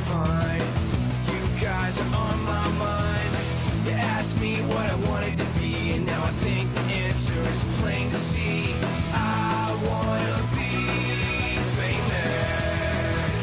fine. You guys are on my mind. You asked me what I wanted to be, and now I think the answer is plain to see. I wanna be famous.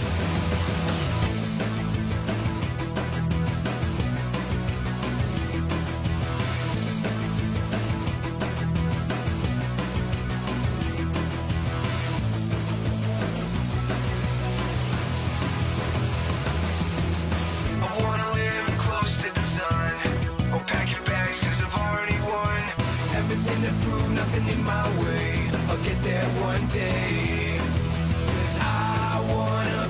I wanna live close to the sun. Oh, pack your bags, 'cause I've already won. Everything to prove, nothing in my way. I'll get there one day. 'Cause I wanna